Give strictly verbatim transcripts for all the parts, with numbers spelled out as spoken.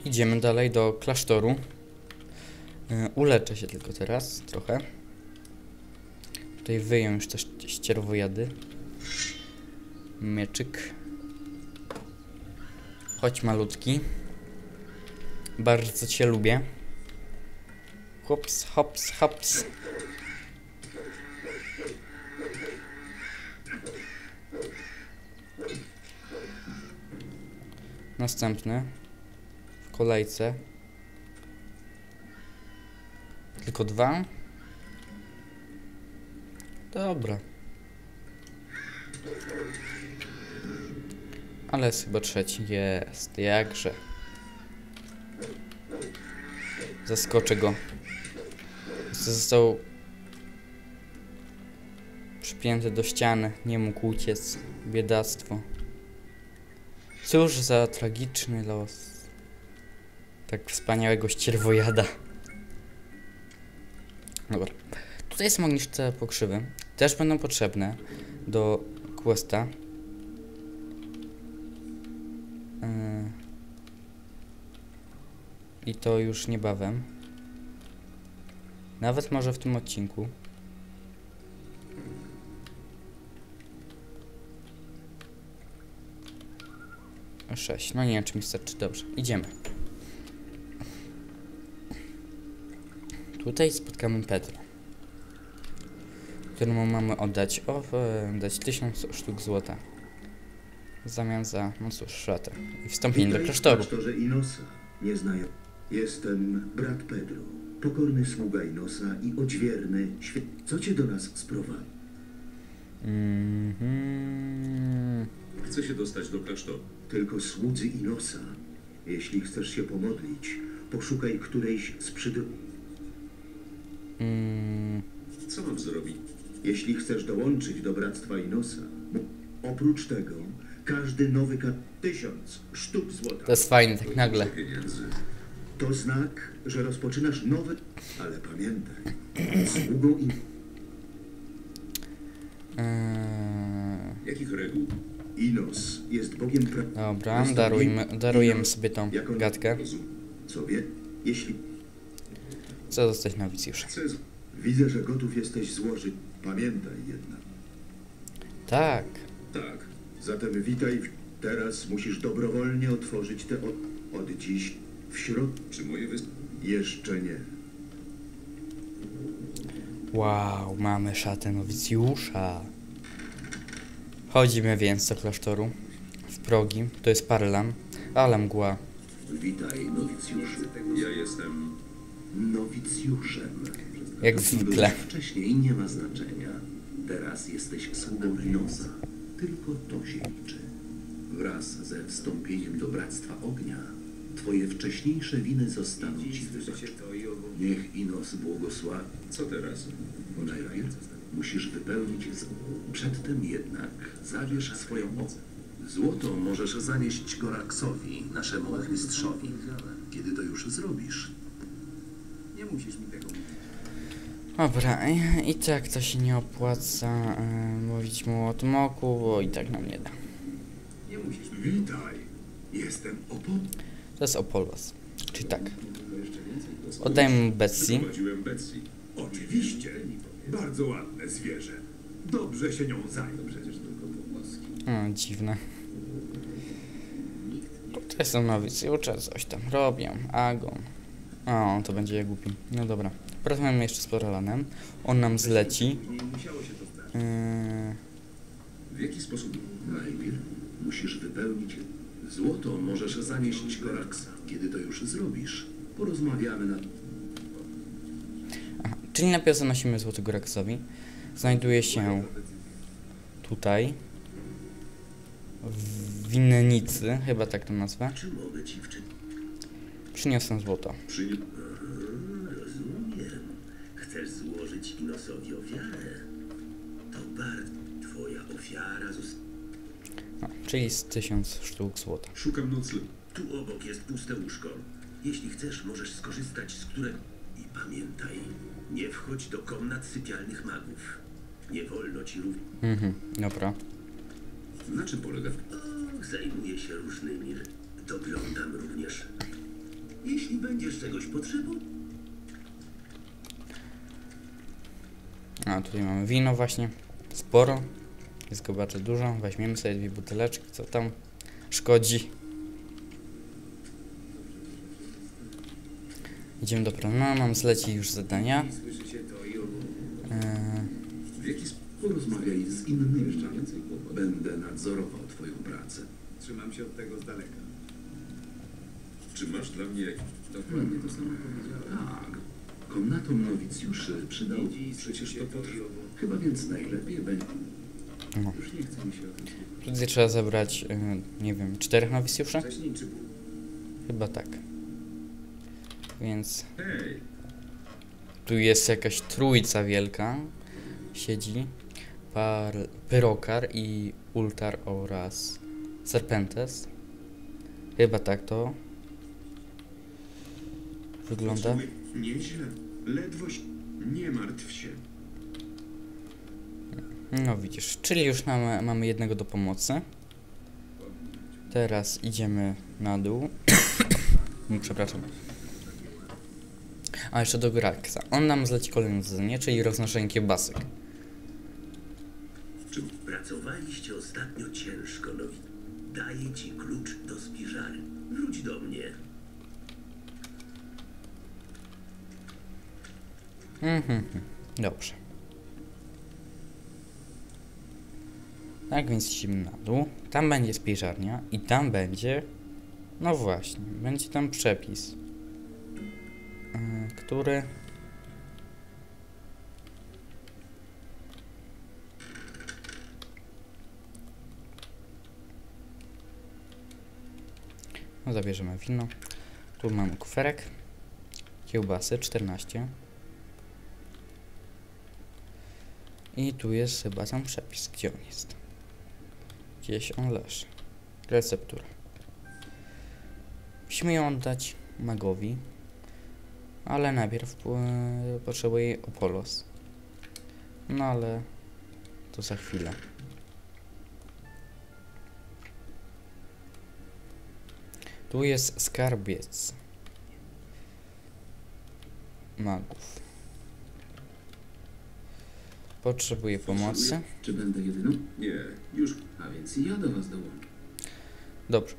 Idziemy dalej do klasztoru. Yy, uleczę się tylko teraz trochę. Tutaj wyję już też ścierwojady. Mieczyk. Chodź malutki. Bardzo cię lubię. Hops, hops, hops. Następny. W kolejce. Tylko dwa. Dobra. Ale jest chyba trzeci. Jest. Jakże. Zaskoczę go. Został przypięty do ściany. Nie mógł uciec. Biedactwo. Cóż za tragiczny los. Tak wspaniałego ścierwojada. Dobra. Tutaj są ogniszcze pokrzywy. Też będą potrzebne do questa. Yy. I to już niebawem. Nawet może w tym odcinku. sześć. No nie wiem, czy mi starczy. Dobrze, idziemy. Tutaj spotkamy Pedro, któremu mamy oddać o, dać tysiąc sztuk złota w zamian za, no cóż, szatę i wstąpienie do klasztoru. W klasztorze Inosa. Nie znają. Jestem brat Pedro, pokorny sługa Inosa i odźwierny świat. Co cię do nas sprowadza? Mm-hmm. Chcę się dostać do klasztoru. Tylko słudzy Inosa. Jeśli chcesz się pomodlić, poszukaj którejś z przydru... Mm. Co mam zrobić? Jeśli chcesz dołączyć do bractwa Inosa, oprócz tego, każdy nowy ka... tysiąc sztuk złota. To jest fajne, tak nagle. Pieniędzy. To znak, że rozpoczynasz nowy... Ale pamiętaj, sługą in... Yy. Jakich reguł? Inos jest Bogiem pra... Dobra, darujmy, darujemy sobie tą Jako... gadkę. Co wie? Jeśli... Chcę zostać nowicjuszem. Chcę z... Widzę, że gotów jesteś złożyć. Pamiętaj jednak. Tak. Tak. Zatem witaj. W... Teraz musisz dobrowolnie otworzyć te od, od dziś w środku. Czy moje wys... Jeszcze nie. Wow, mamy szatę nowicjusza. Chodzimy więc do klasztoru. W progi. To jest Parlan. Ale mgła. Witaj, nowicjuszu. Ja jestem... Nowicjuszem. Jak zwykle. Wcześniej nie ma znaczenia. Teraz jesteś sługą Inosa. Tylko to się liczy. Wraz ze wstąpieniem do Bractwa Ognia, twoje wcześniejsze winy zostaną ci wybaczone. Niech Inos błogosławi. Co teraz? Najpierw musisz wypełnić z... Przedtem jednak zabierz swoją moc. Złoto możesz zanieść Goraksowi, naszemu ochmistrzowi. Kiedy to już zrobisz? Nie musisz mi tego mówić. Dobra, i, i tak to się nie opłaca yy, mówić mu o tym oku, bo i tak nam nie da. Nie musisz. Witaj. Jestem Opo. To jest Opolos. Czyli tak. Oddajmy mu Betsy. Prowadziłem Betsy. Oczywiście. Bardzo ładne zwierzę. Dobrze się nią zajmę. Przecież tylko pogłoski. O, dziwne. Tutaj są nowicjusze, coś tam robią. Agon. O, to będzie głupi. No dobra. Porozmawiamy jeszcze z Paralanem. On nam zleci. Yy... W jaki sposób? Najpierw musisz wypełnić... Złoto możesz zanieść Goraksa. Kiedy to już zrobisz, porozmawiamy na... Aha, czyli najpierw zanosimy złoty Goraksowi. Znajduje się tutaj. W winnicy, chyba tak to nazwę. Czy mogę ci wczynić? Przyniosę złoto. Przy... Rozumiem. Chcesz złożyć Inosowi ofiarę. To bardzo twoja ofiara została. No, czyli z tysiąc sztuk złota. Szukam nocleg. Tu obok jest puste łóżko. Jeśli chcesz, możesz skorzystać z którego... I pamiętaj, nie wchodź do komnat sypialnych magów. Nie wolno ci również... Mhm, dobra. Na czym polega? O, zajmuję się różnymi... Doglądam również... Jeśli będziesz czegoś potrzebował, A tutaj mamy wino właśnie. Sporo. Jest go bardzo dużo. Weźmiemy sobie dwie buteleczki, co tam szkodzi. Idziemy do planu. Mam zlecić już zadania. Eee, W jaki sposób? porozmawiaj z innymi. Będę nadzorował twoją pracę. Trzymam się od tego z daleka. Czy masz dla mnie jakiś... Dokładnie to samo powiedziałem. Tak. Komnatom nowicjuszy przydał... Przecież to potrwa. Chyba więc najlepiej będzie... no. Już nie chce mi się o tym słuchać. Tutaj trzeba zebrać, e, nie wiem, czterech nowicjuszy? Wcześniej czy później? Chyba tak. Więc Hej, tu jest jakaś trójca wielka. Siedzi. Par, Pyrokar i Ultar oraz Serpentes. Chyba tak to wygląda. nieźle. Ledwoś... Nie martw się. No widzisz, czyli już mamy, mamy jednego do pomocy. Teraz idziemy na dół. Przepraszam. A jeszcze do Graxa. On nam zleci kolejne zadanie, czyli roznoszenie kiełbasek. Czy pracowaliście ostatnio ciężko, no daję ci klucz do spiżary. Wróć do mnie. Mhm, dobrze. Tak więc idziemy na dół. Tam będzie spiżarnia i tam będzie... No właśnie, będzie tam przepis. Yy, który... No zabierzemy wino. Tu mamy kuferek. Kiełbasy czternaście. I tu jest chyba tam przepis. Gdzie on jest? Gdzieś on leży. Receptura. Musimy ją oddać magowi. Ale najpierw e, potrzebuję Opolos. No ale to za chwilę. Tu jest skarbiec magów. Potrzebuję pomocy. Czy będę jedyną? Nie, już... A więc ja do was dołączę. Dobrze.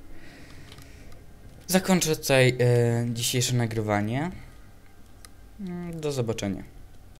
Zakończę tutaj e, dzisiejsze nagrywanie. Mm, Do zobaczenia.